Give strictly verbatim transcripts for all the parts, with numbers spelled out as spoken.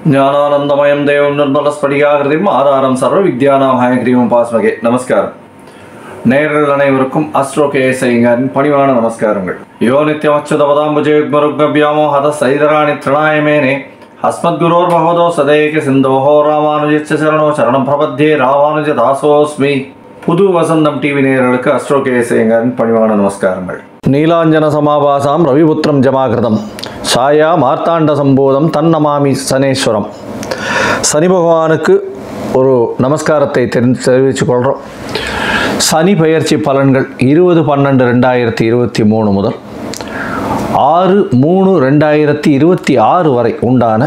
ஞானானந்தமயம் தேவம் நிர்மலஸ்படிகாகிருதியும் ஆதாரம் சர்வ வித்யானாம் ஹயக்ரீவம் பாஸ்மகே. நமஸ்காரம். நேயர்கள் அனைவருக்கும் அஸ்ட்ரோ கேஎஸ் ஐயங்காரின் பணிவான நமஸ்காரங்கள். யோ நித்யம் அச்சுதபதாம்புஜயுக்மருக்மவ்யாமோ ஹத சைதராணி திருணாயமேனே அஸ்மத்குரோர் பகவதோ சதேக சிந்தோஹோ ராமானுஜ சரணோ சரணம் பிரபத்யே ராமானுஜ தாசோஸ்மி. புது வசந்தம் டிவி நேயர்களுக்கு அஸ்ட்ரோ கேஎஸ் ஐயங்காரின் பணிவான நமஸ்காரங்கள். நீலாஞ்சன சமாபாசாம் ரவிபுத்திரம் ஜமாகிருதம் சாயா மார்த்தாண்ட சம்போதம் தன்னமாமி சனேஸ்வரம். சனி பகவானுக்கு ஒரு நமஸ்காரத்தை தெரிந்து தெரிவித்துக் கொள்கிறோம். சனி பெயர்ச்சி பலன்கள் இருபது பன்னெண்டு ரெண்டாயிரத்தி இருபத்தி மூணு முதல் ஆறு மூணு ரெண்டாயிரத்தி இருபத்தி ஆறு வரை உண்டான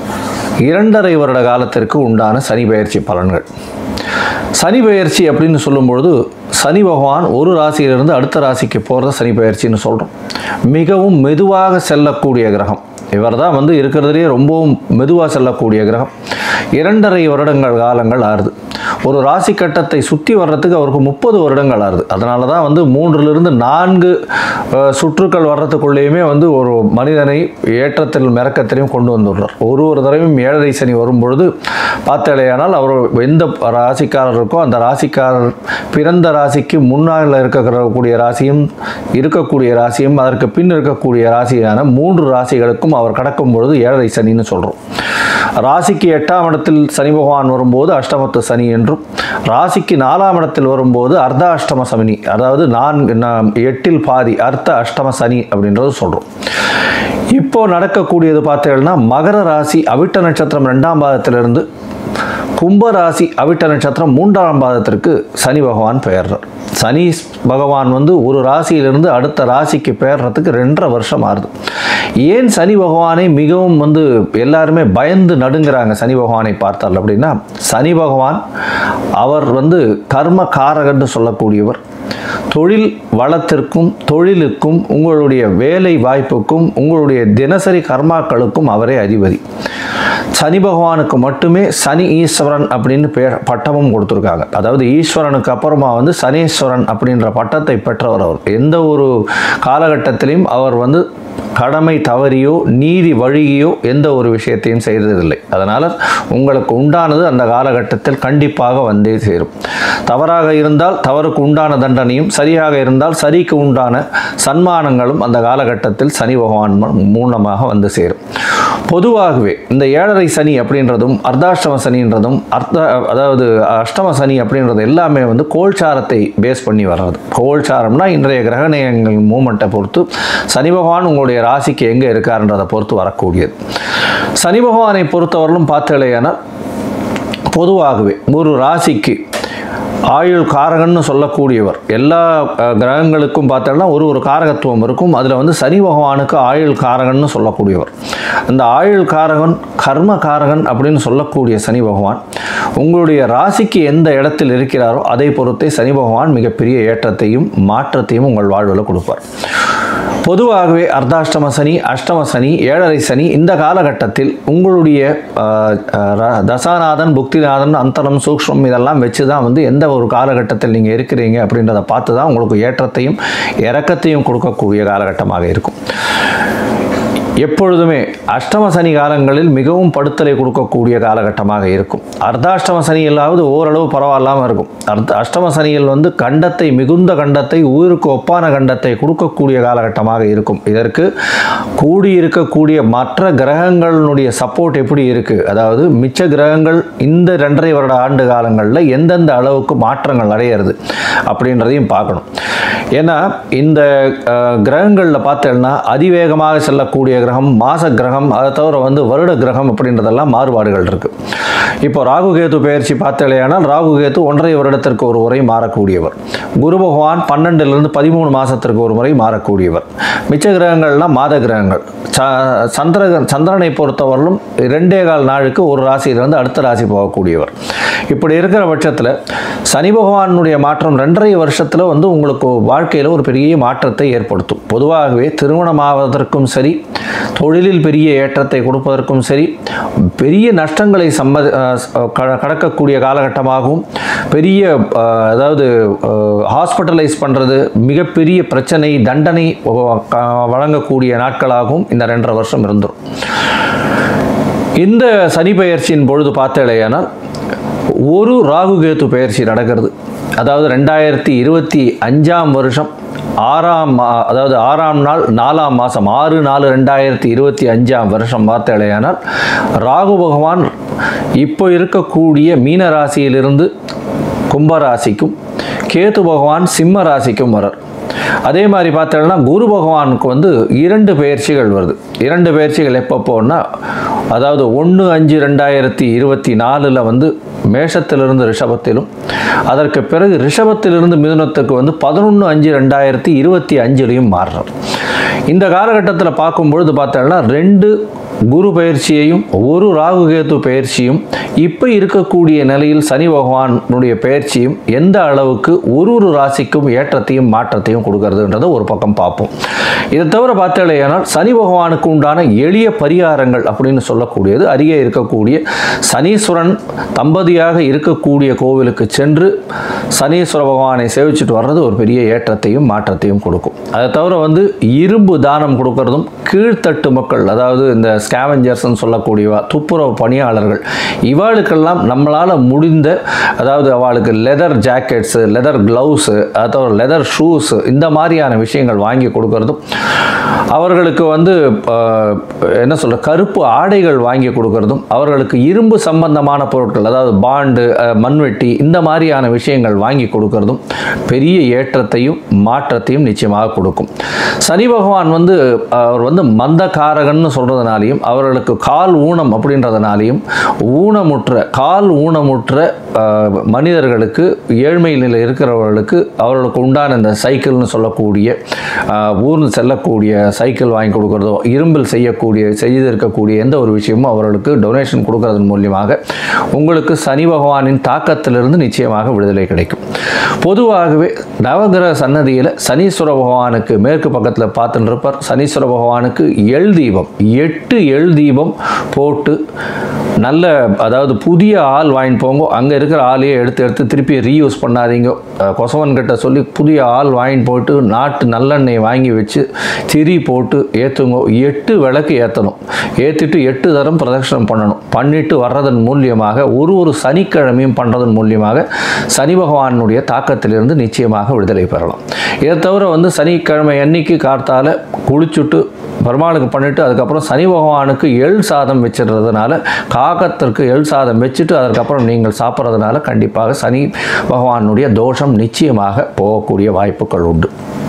இரண்டரை வருட காலத்திற்கு உண்டான சனி பெயர்ச்சி பலன்கள். சனி பெயர்ச்சி அப்படின்னு சொல்லும்பொழுது சனி பகவான் ஒரு ராசியிலிருந்து அடுத்த ராசிக்கு போகிறத சனி பெயர்ச்சின்னு சொல்கிறோம். மிகவும் மெதுவாக செல்லக்கூடிய கிரகம் இவர் தான் வந்து இருக்கிறதுலேயே ரொம்பவும் மெதுவாக செல்லக்கூடிய கிரகம். இரண்டரை வருடங்கள் காலங்கள் ஆறுது. ஒரு ராசி கட்டத்தை சுற்றி வர்றதுக்கு அவருக்கு முப்பது வருடங்கள் ஆறுது. அதனால தான் வந்து மூன்றிலிருந்து நான்கு சுற்றுக்கள் வர்றதுக்குள்ளேயுமே வந்து ஒரு மனிதனை ஏற்றத்தில் மிரக்கத்திலையும் கொண்டு வந்துடுறார். ஒரு ஒரு தடவையும் ஏழரை சனி வரும்பொழுது பார்த்தாலேயானால் அவர் எந்த ராசிக்காரர் இருக்கோ அந்த ராசிக்காரர் பிறந்த ராசிக்கு முன்னால் இருக்கக்கூடிய ராசியும் இருக்கக்கூடிய ராசியும் அதற்கு பின் இருக்கக்கூடிய ராசியான மூன்று ராசிகளுக்கும் அவர் கடக்கும் பொழுது ஏழரை சனின்னு சொல்கிறோம். ராசிக்கு எட்டாம் இடத்தில் சனி பகவான் வரும்போது அஷ்டமத்து சனி என்றும், ராசிக்கு நாலாம் இடத்தில் வரும்போது அர்த்த அஷ்டம சனி, அதாவது நான்கு எட்டில் பாதி அர்த்த அஷ்டம சனி அப்படின்றது சொல்கிறோம். இப்போ நடக்கக்கூடியது பார்த்தீங்கன்னா மகர ராசி அவிட்ட நட்சத்திரம் ரெண்டாம் பாதத்திலிருந்து கும்பராசி அவிட்ட நட்சத்திரம் மூன்றாம் பாதத்திற்கு சனி பகவான் பெயர்றார். சனி பகவான் வந்து ஒரு ராசியிலிருந்து அடுத்த ராசிக்கு பெயர்றதுக்கு ரெண்டரை வருஷம் ஆகுது. ஏன் சனி பகவானை மிகவும் வந்து எல்லாருமே பயந்து நடுங்கிறாங்க சனி பகவானை பார்த்தால் அப்படின்னா, சனி பகவான் அவர் வந்து கர்ம காரகன்னு சொல்லக்கூடியவர். தொழில் வளத்திற்கும் தொழிலுக்கும் உங்களுடைய வேலை வாய்ப்புக்கும் உங்களுடைய தினசரி கர்மாக்களுக்கும் அவரே அதிபதி. சனி பகவானுக்கு மட்டுமே சனி ஈஸ்வரன் அப்படின்னு பேர் பட்டமும் கொடுத்துருக்காங்க. அதாவது ஈஸ்வரனுக்கு அப்புறமா வந்து சனீஸ்வரன் அப்படின்ற பட்டத்தை பெற்றவர் அவர். எந்த ஒரு காலகட்டத்திலையும் அவர் வந்து கடமை தவறியோ நீதி வழியோ எந்த ஒரு விஷயத்தையும் செய்ததில்லை. அதனால் உங்களுக்கு உண்டானது அந்த காலகட்டத்தில் கண்டிப்பாக வந்தே சேரும். தவறாக இருந்தால் தவறுக்கு உண்டான தண்டனையும், சரியாக இருந்தால் சரிக்கு உண்டான சன்மானங்களும் அந்த காலகட்டத்தில் சனி பகவான் மூலமாக வந்து சேரும். பொதுவாகவே இந்த ஏழரை சனி அப்படின்றதும் அர்த்தாஷ்டம சனின்றதும் அர்த்த அதாவது அஷ்டம சனி அப்படின்றது எல்லாமே வந்து கோல்சாரத்தை பேஸ் பண்ணி வர்றது. கோல்சாரம்னா இன்றைய கிரகணங்கள் மூமெண்ட்டை பொறுத்து சனி பகவான் உங்களுடைய ராசிக்கு எங்கே இருக்காருன்றதை பொறுத்து வரக்கூடியது. சனி பகவானை பொறுத்தவரையிலும் பார்த்தலையானால் பொதுவாகவே ஒரு ராசிக்கு ஆயுள் காரகன்னு சொல்லக்கூடியவர். எல்லா கிரகங்களுக்கும் பார்த்தோம்னா ஒரு ஒரு காரகத்துவம் இருக்கும். அதில் வந்து சனி பகவானுக்கு ஆயுள் காரகன்னு சொல்லக்கூடியவர். அந்த ஆயுள் காரகன் கர்ம காரகன் அப்படின்னு சொல்லக்கூடிய சனி பகவான் உங்களுடைய ராசிக்கு எந்த இடத்தில் இருக்கிறாரோ அதை பொறுத்தே சனி பகவான் மிகப்பெரிய ஏற்றத்தையும் மாற்றத்தையும் உங்கள் வாழ்வில் கொடுப்பார். பொதுவாகவே அர்த்தாஷ்டம சனி, அஷ்டம சனி, ஏழரை சனி இந்த காலகட்டத்தில் உங்களுடைய தசாநாதன், புக்திநாதன், அந்தரம், சூக்ஷ்மம் இதெல்லாம் வச்சு தான் வந்து எந்த ஒரு காலகட்டத்தில் நீங்கள் இருக்கிறீங்க அப்படின்றத பார்த்து தான் உங்களுக்கு ஏற்றத்தையும் இறக்கத்தையும் கொடுக்கக்கூடிய காலகட்டமாக இருக்கும். எப்பொழுதுமே அஷ்டம சனி காலங்களில் மிகவும் படுத்தலை கொடுக்கக்கூடிய காலகட்டமாக இருக்கும். அர்த்தாஷ்டம சனியிலாவது ஓரளவு பரவாயில்லாமல் இருக்கும். அர்த்த அஷ்டம சனியில் வந்து கண்டத்தை, மிகுந்த கண்டத்தை, உயிருக்கு ஒப்பான கண்டத்தை கொடுக்கக்கூடிய காலகட்டமாக இருக்கும். இதற்கு கூடியிருக்கக்கூடிய மற்ற கிரகங்களுடைய சப்போர்ட் எப்படி இருக்குது, அதாவது மிச்ச கிரகங்கள் இந்த ரெண்டரை வருட ஆண்டு காலங்களில் எந்தெந்த அளவுக்கு மாற்றங்கள் அடையிறது அப்படின்றதையும் பார்க்கணும். ஏன்னா இந்த கிரகங்களில் பார்த்தேன்னா அதிவேகமாக செல்லக்கூடிய கிரகம் மாச கிரகம், அதை தவிர வந்து வருட கிரகம் அப்படின்றதெல்லாம் மாறுபாடுகள் இருக்குது. இப்போ ராகு கேது பெயர்ச்சி பார்த்தலையானால் ராகு கேது ஒன்றரை வருடத்திற்கு ஒரு முறை மாறக்கூடியவர். குரு பகவான் பன்னெண்டுலேருந்து பதிமூணு மாதத்திற்கு ஒரு முறை மாறக்கூடியவர். மிச்ச கிரகங்கள்லாம் மாத கிரகங்கள். சந்திர சந்திரனை பொறுத்தவரையிலும் ரெண்டே கால் நாளுக்கு ஒரு ராசியிலிருந்து அடுத்த ராசி போகக்கூடியவர். இப்படி இருக்கிற பட்சத்தில் சனி பகவானுடைய மாற்றம் ரெண்டரை வருஷத்தில் வந்து உங்களுக்கு வாழ்க்கையில் ஒரு பெரிய மாற்றத்தை ஏற்படுத்தும். பொதுவாகவே திருமணமாவதற்கும் சரி, தொழிலில் பெரிய ஏற்றத்தை கொடுப்பதற்கும் சரி, பெரிய நஷ்டங்களை சம்மதி கடக்கக்கூடிய காலகட்டமாகவும், பெரிய அதாவது ஹாஸ்பிட்டலைஸ் பண்ணுறது, மிகப்பெரிய பிரச்சனை தண்டனை வழங்கக்கூடிய நாட்களாகவும் இந்த ரெண்டரை வருஷம் இருந்துடும். இந்த சனி பெயர்ச்சியின் பொழுது பார்த்தேனால் ஒரு ராகு கேது பெயர்ச்சி நடக்கிறது. அதாவது ரெண்டாயிரத்தி இருபத்தி அஞ்சாம் வருஷம் ஆறாம் மா அதாவது ஆறாம் நாள் நாலாம் மாதம் ஆறு நாலு ரெண்டாயிரத்தி இருபத்தி அஞ்சாம் வருஷம் பார்த்தேனால் ராகு பகவான் இப்போ இருக்கக்கூடிய மீன ராசியிலிருந்து கும்பராசிக்கும், கேது பகவான் சிம்ம ராசிக்கும் வரார். அதே மாதிரி பார்த்தோம்னா குரு பகவானுக்கு வந்து இரண்டு பெயர்ச்சிகள் வருது. இரண்டு பெயர்ச்சிகள் எப்போ போனால் அதாவது ஒன்று அஞ்சு ரெண்டாயிரத்தி இருபத்தி நாலில் வந்து மேஷத்திலிருந்து ரிஷபத்திலும், அதற்கு பிறகு ரிஷபத்திலிருந்து மிதுனத்துக்கு வந்து பதினொன்று அஞ்சு ரெண்டாயிரத்தி இருபத்தி அஞ்சுலையும் மாறுறார். இந்த காலகட்டத்தில் பார்க்கும்பொழுது பார்த்தோம்னா ரெண்டு குரு பயிற்சியையும் ஒரு ராகு கேது பயிற்சியும் இப்போ இருக்கக்கூடிய நிலையில் சனி பகவானுடைய பயிற்சியும் எந்த அளவுக்கு ஒரு ஒரு ராசிக்கும் ஏற்றத்தையும் மாற்றத்தையும் கொடுக்கறதுன்றதை ஒரு பக்கம் பார்ப்போம். இதை தவிர பார்த்தேனால் சனி பகவானுக்கு உண்டான எளிய பரிகாரங்கள் அப்படின்னு சொல்லக்கூடியது அருகே இருக்கக்கூடிய சனீஸ்வரன் தம்பதியாக இருக்கக்கூடிய கோவிலுக்கு சென்று சனீஸ்வர பகவானை சேவிச்சுட்டு வர்றது ஒரு பெரிய ஏற்றத்தையும் மாற்றத்தையும் கொடுக்கும். அதை தவிர வந்து இரும்பு தானம் கொடுக்கறதும் கீழ்த்தட்டு மக்கள், அதாவது இந்த ஸ்கேவெஞ்சர்ஸ்ன்னு சொல்லக்கூடியவா துப்புரவு பணியாளர்கள், இவாளுக்கெல்லாம் நம்மளால் முடிந்த, அதாவது அவளுக்கு லெதர் ஜாக்கெட்ஸு, லெதர் க்ளவுஸு, அதாவது லெதர் ஷூஸு, இந்த மாதிரியான விஷயங்கள் வாங்கி கொடுக்கறதும், அவர்களுக்கு வந்து என்ன சொல்கிற கருப்பு ஆடைகள் வாங்கி கொடுக்கறதும், அவர்களுக்கு இரும்பு சம்பந்தமான பொருட்கள், அதாவது பாண்டு, மண்வெட்டி, இந்த மாதிரியான விஷயங்கள் வாங்கி கொடுக்கறதும் பெரிய ஏற்றத்தையும் மாற்றத்தையும் நிச்சயமாக கொடுக்கும். சனி பகவான் வந்து அவர் வந்து மந்தகாரகன்னு சொல்கிறதுனாலையும், அவர்களுக்கு கால் ஊனம் அப்படின்றதுனாலையும், ஊனமுற்ற கால் ஊனமுற்ற மனிதர்களுக்கு, ஏழ்மை நிலை இருக்கிறவர்களுக்கு அவர்களுக்கு உண்டான இந்த சைக்கிள்னு சொல்லக்கூடிய ஊர்ந்து செல்லக்கூடிய சைக்கிள் வாங்கி கொடுக்குறதோ, இரும்பில் செய்யக்கூடிய செய்திருக்கக்கூடிய எந்த ஒரு விஷயமும் அவர்களுக்கு டொனேஷன் கொடுக்கறதன் மூலியமாக உங்களுக்கு சனி பகவானின் தாக்கத்திலிருந்து நிச்சயமாக விடுதலை கிடைக்கும். பொதுவாகவே நவகிரக சன்னதியில் சனீஸ்வர பகவானுக்கு மேற்கு பக்கத்தில் பார்த்துட்டு இருப்பார். சனீஸ்வர பகவானுக்கு எள் தீபம், எட்டு எள் தீபம் போட்டு நல்ல, அதாவது புதிய ஆள் வாங்கிட்டு போங்க. அங்கே இருக்கிற ஆளையே எடுத்து எடுத்து திருப்பி ரீயூஸ் பண்ணாதீங்க. கொசவன் கிட்ட சொல்லி புதிய ஆள் வாங்கிட்டு போட்டு நாட்டு நல்லெண்ணெய் வாங்கி வச்சு திரி போட்டு ஏற்றுங்க. எட்டு விளக்கு ஏற்றணும். ஏற்றிட்டு எட்டு தரம் பிரதட்சணம் பண்ணணும். பண்ணிட்டு வர்றதன் மூலியமாக ஒரு ஒரு சனிக்கிழமையும் பண்ணுறதன் மூலியமாக சனி பகவானுடைய தாக்கத்திலிருந்து நிச்சயமாக விடுதலை பெறலாம். இதை தவிர வந்து சனிக்கிழமை அன்னைக்கு கார்த்தால குளிச்சுட்டு பெருமாளுக்கு பண்ணிவிட்டு அதுக்கப்புறம் சனி பகவானுக்கு எள் சாதம் வச்சிடுறதுனால, காகத்திற்கு எள் சாதம் வச்சுட்டு அதற்கப்புறம் நீங்கள் சாப்பிட்றதுனால கண்டிப்பாக சனி பகவானுடைய தோஷம் நிச்சயமாக போகக்கூடிய வாய்ப்புகள் உண்டு.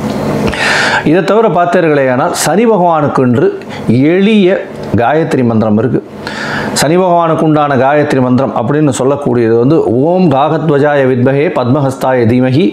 இதை தவிர பார்த்தீர்களேயானால் சனி பகவானுக்கு எளிய காயத்ரி மந்திரம் இருக்குது. சனி பகவானுக்கு உண்டான காயத்ரி மந்திரம் அப்படின்னு சொல்லக்கூடியது வந்து ஓம் காகத்வஜாய வித்மஹே பத்மஹஸ்தாய தீமஹி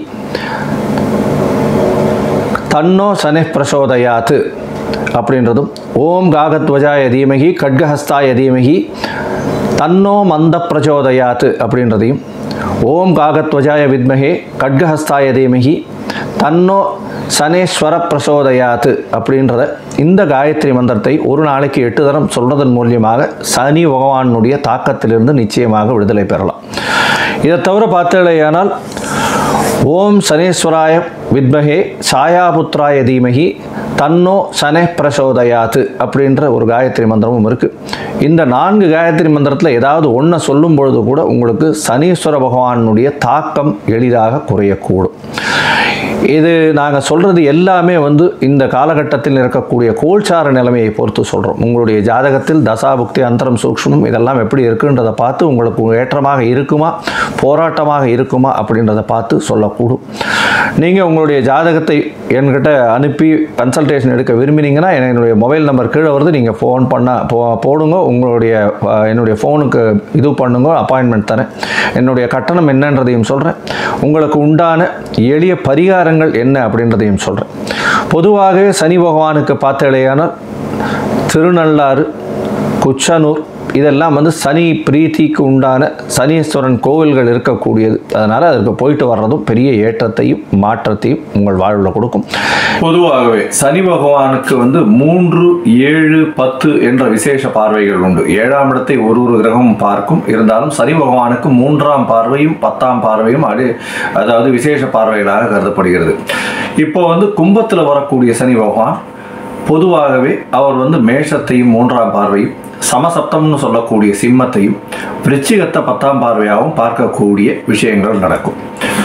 தன்னோ சனி பிரசோதயாத்து அப்படின்றதும், ஓம் காகத்வஜாய தீமஹி கட்கஹஸ்தாய தீமஹி தன்னோ மந்த பிரச்சோதயாத்து அப்படின்றதையும், ஓம் காகத்வஜாய வித்மஹே கட்கஹஸ்தாய தீமஹி தன்னோ சனேஸ்வர பிரசோதயாத்து அப்படின்றத இந்த காயத்ரி மந்திரத்தை ஒரு நாளைக்கு எட்டு தரம் சொல்றதன் மூலியமாக சனி பகவானுடைய தாக்கத்திலிருந்து நிச்சயமாக விடுதலை பெறலாம். இதை தவிர பார்த்தேனால் ஓம் சனேஸ்வராய வித்மஹே சாயாபுத்ராய தீமஹி தன்னோ சனே பிரசோதயாத்து அப்படின்ற ஒரு காயத்ரி மந்திரமும் இருக்குது. இந்த நான்கு காயத்ரி மந்திரத்தில் ஏதாவது ஒன்றை சொல்லும் பொழுது கூட உங்களுக்கு சனீஸ்வர பகவானுடைய தாக்கம் எளிதாக குறையக்கூடும். இது நாங்கள் சொல்கிறது எல்லாமே வந்து இந்த காலகட்டத்தில் இருக்கக்கூடிய கோல்சார நிலைமையை பொறுத்து சொல்கிறோம். உங்களுடைய ஜாதகத்தில் தசாபுக்தி அந்தரம் சூக்ஷ்மம் இதெல்லாம் எப்படி இருக்குன்றதை பார்த்து உங்களுக்கு ஏற்றமாக இருக்குமா போராட்டமாக இருக்குமா அப்படின்றத பார்த்து சொல்லக்கூடும். நீங்கள் உங்களுடைய ஜாதகத்தை என்கிட்ட அனுப்பி கன்சல்டேஷன் எடுக்க விரும்பினீங்கன்னா என்னுடைய மொபைல் நம்பர் கீழே வருது, நீங்கள் ஃபோன் பண்ணால் போ போடுங்க உங்களுடைய என்னுடைய ஃபோனுக்கு இது பண்ணுங்க, அப்பாயின்மெண்ட் தரேன். என்னுடைய கட்டணம் என்னன்றதையும் சொல்கிறேன். உங்களுக்கு உண்டான எளிய பரிகாரங்கள் என்ன அப்படின்றதையும் சொல்கிறேன். பொதுவாகவே சனி பகவானுக்கு பார்த்தேனால் திருநள்ளாறு, குச்சனூர் இதெல்லாம் வந்து சனி பிரீத்திக்கு உண்டான சனீஸ்வரன் கோவில்கள் இருக்கக்கூடியது. அதனால் அதற்கு போயிட்டு வர்றதும் பெரிய ஏற்றத்தையும் மாற்றத்தையும் உங்கள் வாழ்வில் கொடுக்கும். பொதுவாகவே சனி பகவானுக்கு வந்து மூன்று ஏழு பத்து என்ற விசேஷ பார்வைகள் உண்டு. ஏழாம் இடத்தை ஒரு ஒரு கிரகமும் பார்க்கும். இருந்தாலும் சனி பகவானுக்கு மூன்றாம் பார்வையும் பத்தாம் பார்வையும் அடி அதாவது விசேஷ பார்வைகளாக கருதப்படுகிறது. இப்போ வந்து கும்பத்தில் வரக்கூடிய சனி பகவான் பொதுவாகவே அவர் வந்து மேஷத்தையும் மூன்றாம் பார்வையும், சமசப்தம்னு சொல்லக்கூடிய சிம்மத்தையும், விருச்சிகத்தை பத்தாம் பார்வையாகவும் பார்க்கக்கூடிய விஷயங்கள் நடக்கும்.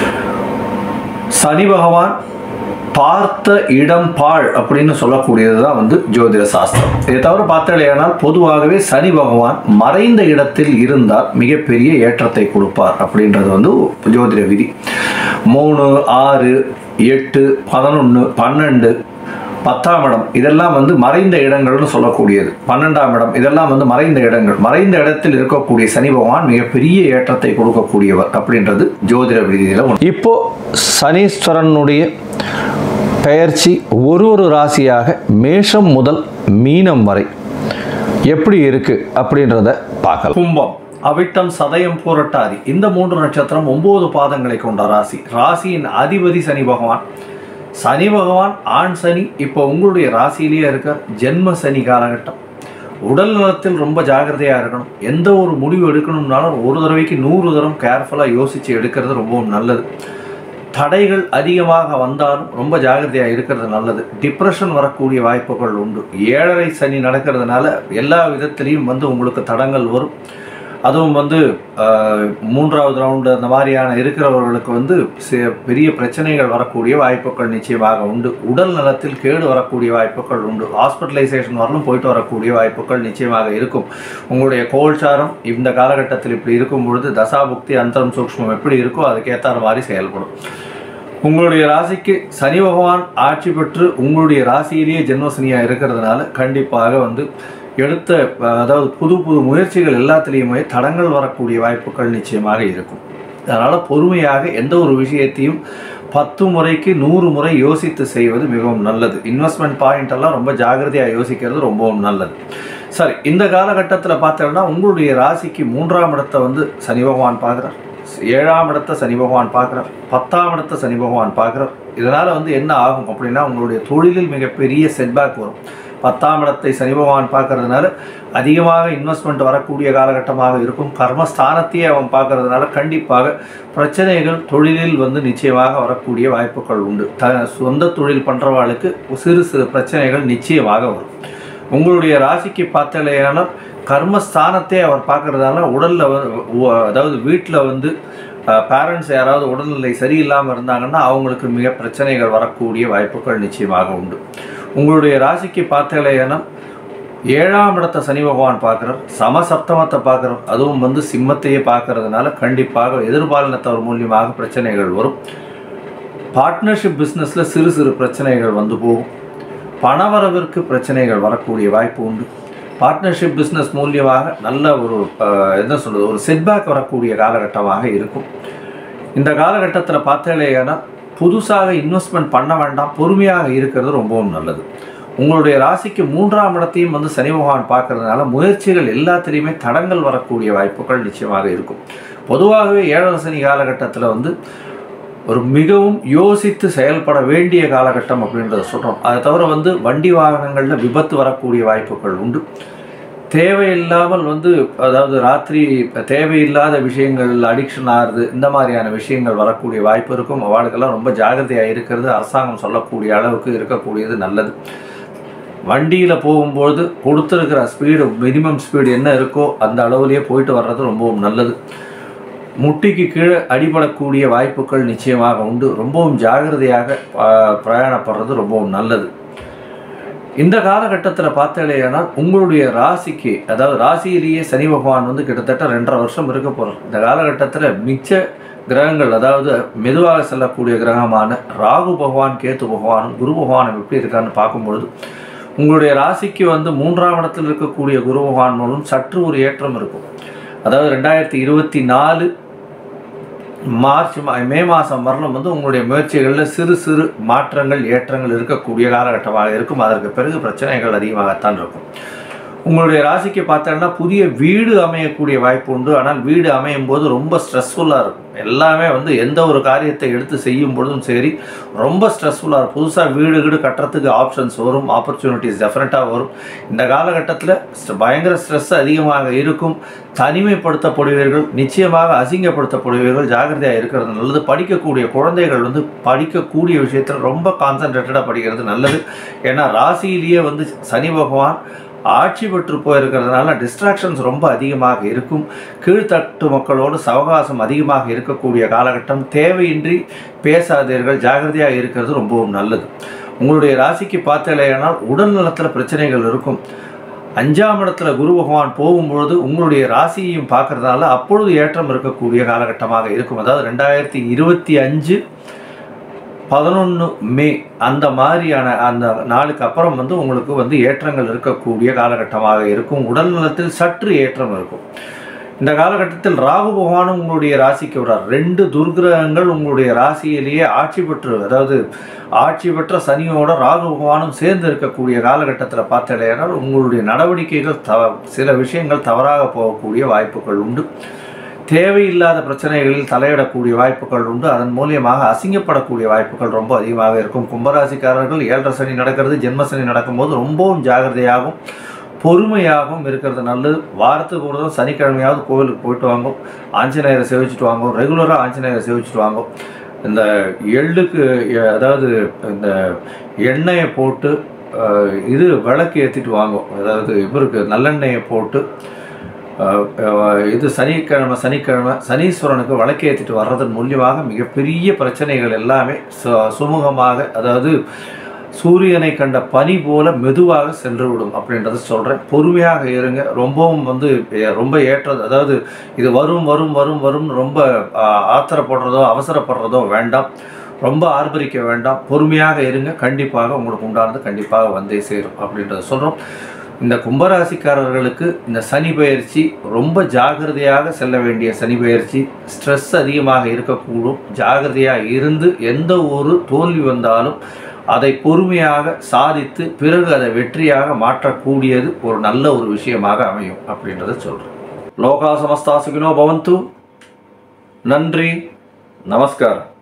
சனி பகவான் பார்த்த இடம் பாழ் அப்படின்னு சொல்லக்கூடியது தான் வந்து ஜோதிட சாஸ்திரம். இதை தவிர பார்த்தாலேயானால் பொதுவாகவே சனி பகவான் மறைந்த இடத்தில் இருந்தால் மிகப்பெரிய ஏற்றத்தை கொடுப்பார் அப்படின்றது வந்து ஜோதிட விதி. மூணு, ஆறு, எட்டு, பதினொன்று, பன்னெண்டு, பத்தாம் இடம் இதெல்லாம் வந்து மறைந்த இடங்கள்னு சொல்லக்கூடியது. பன்னெண்டாம் இடம் இதெல்லாம் வந்து மறைந்த இடங்கள். மறைந்த இடத்தில் இருக்கக்கூடிய சனி பகவான் மிகப்பெரிய ஏற்றத்தை கொடுக்கக்கூடியவர் அப்படின்றது ஜோதிட விதியில. இப்போ சனீஸ்வரனுடைய பெயர்ச்சி ஒரு ஒரு ராசியாக மேஷம் முதல் மீனம் வரை எப்படி இருக்கு அப்படின்றத பார்க்கலாம். கும்பம், அவிட்டம், சதயம், பூரட்டாதி இந்த மூன்று நட்சத்திரம் ஒன்பது பாதங்களை கொண்ட ராசி. ராசியின் அதிபதி சனி பகவான். சனி பகவான் ஆண் சனி இப்போ உங்களுடைய ராசியிலேயே இருக்க. ஜென்ம சனி காலகட்டம். உடல் நலத்தில் ரொம்ப ஜாகிரதையாக இருக்கணும். எந்த ஒரு முடிவு எடுக்கணும்னாலும் ஒரு தடவைக்கு நூறு தரம் கேர்ஃபுல்லாக யோசித்து எடுக்கிறது ரொம்பவும் நல்லது. தடைகள் அதிகமாக வந்தாலும் ரொம்ப ஜாகிரதையாக இருக்கிறது நல்லது. டிப்ரெஷன் வரக்கூடிய வாய்ப்புகள் உண்டு. ஏழரை சனி நடக்கிறதுனால எல்லா விதத்திலையும் வந்து உங்களுக்கு தடங்கள் வரும். அதுவும் வந்து மூன்றாவது ரவுண்டு அந்த மாதிரியான இருக்கிறவர்களுக்கு வந்து பெரிய பிரச்சனைகள் வரக்கூடிய வாய்ப்புகள் நிச்சயமாக உண்டு. உடல் நலத்தில் கேடு வரக்கூடிய வாய்ப்புகள் உண்டு. ஹாஸ்பிட்டலைசேஷன் வரலும் போயிட்டு வரக்கூடிய வாய்ப்புகள் நிச்சயமாக இருக்கும். உங்களுடைய கோல்சாரம் இந்த காலகட்டத்தில் இப்படி இருக்கும் பொழுது தசாபுக்தி அந்தரம் சூக்ஷ்மம் எப்படி இருக்கோ அதுக்கேற்ற மாதிரி செயல்படும். உங்களுடைய ராசிக்கு சனி பகவான் ஆட்சி பெற்று உங்களுடைய ராசியிலேயே ஜென்மசனியாக இருக்கிறதுனால கண்டிப்பாக வந்து எடுத்த அதாவது புது புது முயற்சிகள் எல்லாத்துலேயுமே தடங்கள் வரக்கூடிய வாய்ப்புகள் நிச்சயமாக இருக்கும். அதனால் பொறுமையாக எந்த ஒரு விஷயத்தையும் பத்து முறைக்கு நூறு முறை யோசித்து செய்வது மிகவும் நல்லது. இன்வெஸ்ட்மெண்ட் பாயிண்ட் எல்லாம் ரொம்ப ஜாகிரதையாக யோசிக்கிறது ரொம்பவும் நல்லது. சரி, இந்த காலகட்டத்தில் பார்த்தோம்னா உங்களுடைய ராசிக்கு மூன்றாம் இடத்தை வந்து சனி பகவான் பார்க்குறார். ஏழாம் இடத்தை சனி பகவான் பார்க்குறார். பத்தாம் இடத்தை சனி பகவான் பார்க்குறார். இதனால் வந்து என்ன ஆகும் அப்படின்னா உங்களுடைய தொழிலில் மிகப்பெரிய செட்பேக் வரும். பத்தாம் இடத்தை சனி பகவான் பார்க்கறதுனால அதிகமாக இன்வெஸ்ட்மெண்ட் வரக்கூடிய காலகட்டமாக இருக்கும். கர்மஸ்தானத்தையே அவன் பார்க்கறதுனால கண்டிப்பாக பிரச்சனைகள் தொழிலில் வந்து நிச்சயமாக வரக்கூடிய வாய்ப்புகள் உண்டு. த சொந்த தொழில் பண்ணுறவாளுக்கு சிறு சிறு பிரச்சனைகள் நிச்சயமாக வரும். உங்களுடைய ராசிக்கு பார்த்தாலேயானால் கர்மஸ்தானத்தை அவர் பார்க்கறதுனால உடலில் அதாவது வீட்டில் வந்து பேரண்ட்ஸ் யாராவது உடல்நிலை சரியில்லாமல் இருந்தாங்கன்னா அவங்களுக்கு மிக பிரச்சனைகள் வரக்கூடிய வாய்ப்புகள் நிச்சயமாக உண்டு. உங்களுடைய ராசிக்கு பார்த்தாலேனா ஏழாம் இடத்தை சனி பகவான் பார்க்குறார். சமசப்தமத்தை பார்க்குறார். அதுவும் வந்து சிம்மத்தையே பார்க்கறதுனால கண்டிப்பாக எதிர்பாலினத்தவர் மூலியமாக பிரச்சனைகள் வரும். பார்ட்னர்ஷிப் பிஸ்னஸில் சிறு சிறு பிரச்சனைகள் வந்து போகும். பணவரவிற்கு பிரச்சனைகள் வரக்கூடிய வாய்ப்பு உண்டு. பார்ட்னர்ஷிப் பிஸ்னஸ் மூலியமாக நல்ல ஒரு என்ன சொல்கிறது ஒரு செட்பேக் வரக்கூடிய காலகட்டமாக இருக்கும். இந்த காலகட்டத்தில் பார்த்தாலேனா புதுசாக இன்வெஸ்ட்மெண்ட் பண்ண வேண்டாம், பொறுமையாக இருக்கிறது ரொம்பவும் நல்லது. உங்களுடைய ராசிக்கு மூன்றாம் இடத்தையும் வந்து சனி பகவான் பார்க்கறதுனால முயற்சிகள் எல்லாத்திலையுமே தடங்கள் வரக்கூடிய வாய்ப்புகள் நிச்சயமாக இருக்கும். பொதுவாகவே ஏழரை சனி காலகட்டத்தில் வந்து ஒரு மிகவும் யோசித்து செயல்பட வேண்டிய காலகட்டம் அப்படின்றத சொல்கிறோம். அதை தவிர வந்து வண்டி வாகனங்களில் விபத்து வரக்கூடிய வாய்ப்புகள் உண்டு. தேவையில்லாமல் வந்து அதாவது ராத்திரி தேவையில்லாத விஷயங்கள் அடிக்ஷன் ஆகுது, இந்த மாதிரியான விஷயங்கள் வரக்கூடிய வாய்ப்பு இருக்கும். அவளுக்கெல்லாம் ரொம்ப ஜாகிரதையாக இருக்கிறது அரசாங்கம் சொல்லக்கூடிய அளவுக்கு இருக்கக்கூடியது நல்லது. வண்டியில் போகும்போது கொடுத்துருக்கிற ஸ்பீடு மினிமம் ஸ்பீடு என்ன இருக்கோ அந்த அளவுலேயே போயிட்டு வர்றது ரொம்பவும் நல்லது. முட்டிக்கு கீழே அடிபடக்கூடிய வாய்ப்புகள் நிச்சயமாக உண்டு. ரொம்பவும் ஜாகிரதையாக பிரயாணப்படுறது ரொம்பவும் நல்லது. இந்த காலகட்டத்தில் பார்த்தாலேனால் உங்களுடைய ராசிக்கு அதாவது ராசியிலேயே சனி பகவான் வந்து கிட்டத்தட்ட ரெண்டரை வருஷம் இருக்க போகிறார். இந்த காலகட்டத்தில் மிச்ச கிரகங்கள் அதாவது மெதுவாக செல்லக்கூடிய கிரகமான ராகு பகவான், கேத்து பகவானும் குரு பகவானும் எப்படி இருக்கான்னு பார்க்கும்பொழுது உங்களுடைய ராசிக்கு வந்து மூன்றாம் இடத்தில் இருக்கக்கூடிய குரு பகவான் மூலம் சற்று ஒரு ஏற்றம் இருக்கும். அதாவது ரெண்டாயிரத்தி இருபத்தி நாலு மார்ச் மே மாதம் வரணும் வந்து உங்களுடைய முயற்சிகளில் சிறு சிறு மாற்றங்கள் ஏற்றங்கள் இருக்கக்கூடிய காலகட்டமாக இருக்கும். அதற்கு பிறகு பிரச்சனைகள் அதிகமாகத்தான் இருக்கும். உங்களுடைய ராசிக்கு பார்த்தோன்னா புதிய வீடு அமையக்கூடிய வாய்ப்பு உண்டு. ஆனால் வீடு அமையும் போது ரொம்ப ஸ்ட்ரெஸ்ஃபுல்லாக இருக்கும். எல்லாமே வந்து எந்த ஒரு காரியத்தை எடுத்து செய்யும் பொழுதும் சரி ரொம்ப ஸ்ட்ரெஸ்ஃபுல்லாக இருக்கும். புதுசாக வீடு வீடு கட்டுறதுக்கு ஆப்ஷன்ஸ் வரும், ஆப்பர்ச்சுனிட்டிஸ் டெஃபினட்டாக வரும். இந்த காலகட்டத்தில் பயங்கர ஸ்ட்ரெஸ் அதிகமாக இருக்கும். தனிமைப்படுத்தப்படுவீர்கள், நிச்சயமாக அசிங்கப்படுத்தப்படுவீர்கள். ஜாகிரதையாக இருக்கிறது நல்லது. படிக்கக்கூடிய குழந்தைகள் வந்து படிக்கக்கூடிய விஷயத்தில் ரொம்ப கான்சன்ட்ரேட்டடாக படிக்கிறது நல்லது. ஏன்னா ராசியிலேயே வந்து சனி பகவான் ஆட்சி பெற்று போயிருக்கிறதுனால டிஸ்ட்ராக்ஷன்ஸ் ரொம்ப அதிகமாக இருக்கும். கீழ்த்தட்டு மக்களோடு சவகாசம் அதிகமாக இருக்கக்கூடிய காலகட்டம். தேவையின்றி பேசாதீர்கள், ஜாகிரதையாக இருக்கிறது ரொம்பவும் நல்லது. உங்களுடைய ராசிக்கு பார்த்தலையானால் உடல் நலத்தில் பிரச்சனைகள் இருக்கும். அஞ்சாம் இடத்துல குரு பகவான் போகும்பொழுது உங்களுடைய ராசியையும் பார்க்கறதுனால அப்பொழுது ஏற்றம் இருக்கக்கூடிய காலகட்டமாக இருக்கும். அதாவது ரெண்டாயிரத்தி இருபத்தி அஞ்சு பதினொன்று மே அந்த மாதிரியான அந்த நாளுக்கு அப்புறம் வந்து உங்களுக்கு வந்து ஏற்றங்கள் இருக்கக்கூடிய காலகட்டமாக இருக்கும். உடல் நலத்தில் சற்று ஏற்றம் இருக்கும். இந்த காலகட்டத்தில் ராகு பகவானும் உங்களுடைய ராசிக்கு வர்றார். ரெண்டு துர்கிரகங்கள் உங்களுடைய ராசியிலேயே ஆட்சி பெற்று, அதாவது ஆட்சி பெற்ற சனியோட ராகு பகவானும் சேர்ந்து இருக்கக்கூடிய காலகட்டத்தில் பார்த்தலையானால் உங்களுடைய நடவடிக்கைகள் த சில விஷயங்கள் தவறாக போகக்கூடிய வாய்ப்புகள் உண்டு. தேவையில்லாத பிரச்சனைகளில் தலையிடக்கூடிய வாய்ப்புகள் உண்டு. அதன் மூலியமாக அசிங்கப்படக்கூடிய வாய்ப்புகள் ரொம்ப அதிகமாக இருக்கும். கும்பராசிக்காரர்கள் ஏழரை சனி நடக்கிறது, ஜென்ம சனி நடக்கும்போது ரொம்பவும் ஜாகிரதையாகவும் பொறுமையாகவும் இருக்கிறது நல்லது. வாரத்துக்கு ஒரு தான் சனிக்கிழமையாவது கோவிலுக்கு போயிட்டு வாங்கும், ஆஞ்சநேயரை சேவிச்சுட்டு வாங்கும், ரெகுலராக ஆஞ்சநேயரை சேவிச்சுட்டு வாங்கும். இந்த எள்ளுக்கு அதாவது இந்த எண்ணெயை போட்டு இது விளக்கு ஏற்றிட்டு வாங்கும், அதாவது இவருக்கு நல்லெண்ணெயை போட்டு இது சனிக்கிழமை சனிக்கிழமை சனீஸ்வரனுக்கு வழக்கேற்றிட்டு வர்றதன் மூலியமாக மிகப்பெரிய பிரச்சனைகள் எல்லாமே சுமூகமாக, அதாவது சூரியனை கண்ட பனி போல மெதுவாக சென்று விடும் அப்படின்றத சொல்கிறேன். பொறுமையாக இருங்க. ரொம்பவும் வந்து ரொம்ப ஏற்றது, அதாவது இது வரும் வரும் வரும் வரும் ரொம்ப ஆத்திரப்படுறதோ அவசரப்படுறதோ வேண்டாம். ரொம்ப ஆர்ப்பரிக்க வேண்டாம். பொறுமையாக இருங்க. கண்டிப்பாக உங்களுக்கு உண்டானது கண்டிப்பாக வந்தே சேரும் அப்படின்றத சொல்கிறோம். இந்த கும்பராசிக்காரர்களுக்கு இந்த சனி பயிற்சி ரொம்ப ஜாகிரதையாக செல்ல வேண்டிய சனி பயிற்சி. ஸ்ட்ரெஸ் அதிகமாக இருக்கக்கூடும். ஜாகிரதையாக இருந்து எந்த ஒரு தோல்வி வந்தாலும் அதை பொறுமையாக சாதித்து பிறகு அதை வெற்றியாக மாற்றக்கூடியது ஒரு நல்ல ஒரு விஷயமாக அமையும் அப்படின்றத சொல்கிறேன். லோகா சமஸ்தா சுகினோ பவந்து. நன்றி, நமஸ்காரம்.